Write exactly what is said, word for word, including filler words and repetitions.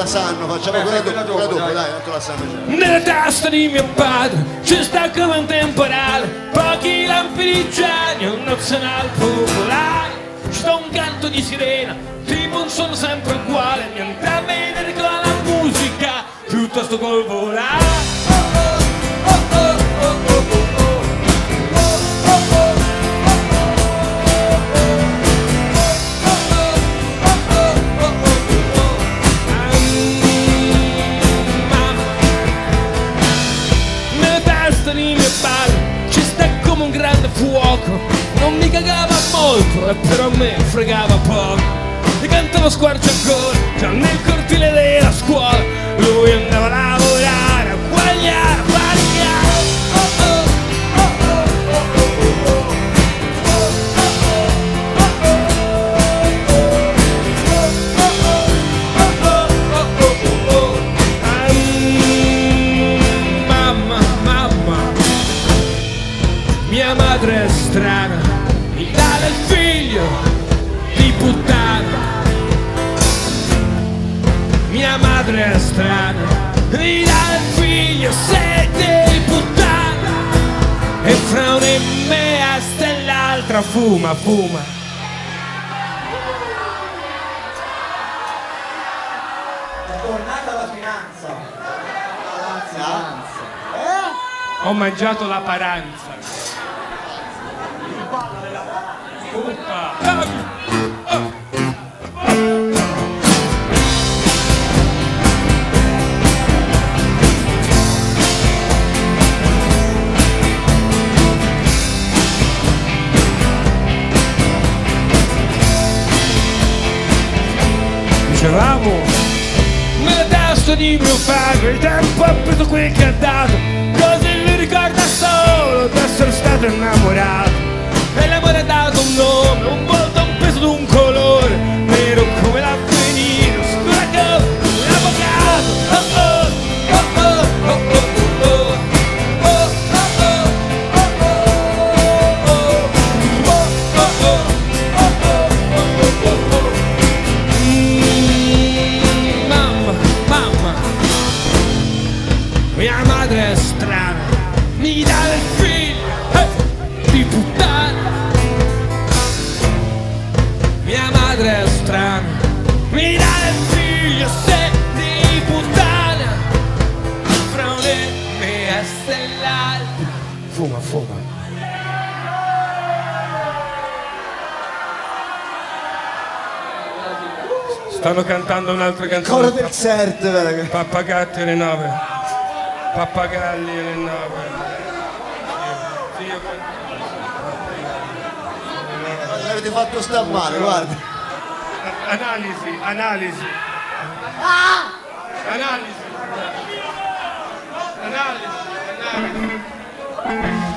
la sanno, facciamo quella dopo, quella dopo, dai, tanto la sanno già. Nella testa di mio padre ci sta come un temporale, pochi lampi di genio, un nazionale popolare. Ci sta un canto di sirena, tipo un suono sempre uguale, niente a vedere con la musica, piuttosto col volare. Ci sta come un grande fuoco, non mi cagava molto e però a me fregava poco. E cantavo squarciagola già nel cortile della scuola, lui andava a lavorare, a guadagnare, a fare chiaro. Mia madre è strana, mi dà del figlio di puttana. Mia madre è strana, mi dà del figlio se di puttana. E fra un e me a stell'altra fuma, fuma. È tornata la finanza. La finanza. Ho mangiato la paranza. Dicevamo nella testa di mio padre, il tempo ha preso quel che ha dato, così lui ricorda solo d'essere stato innamorato. E l'amore ha dato un nome, un volto, un peso ed un colore, nero come l'avvenire, scuro come l'avvocato. Oh oh, oh oh, oh oh, oh oh, oh oh. Mamma, mamma, mia madre è strana, mi dà del figlio eh, di puttana. Mia madre è strana, mi dà il figlio se di puttana. Fra un e me a stellare. Fuma, fuma. Stanno cantando un'altra canzone. Coro del Cert, vero? Pappagatti alle nove. Pappagalli alle nove. Sì, io L'avete fatto sta male, guarda. Analisi, analisi. Analisi. Analisi, analisi.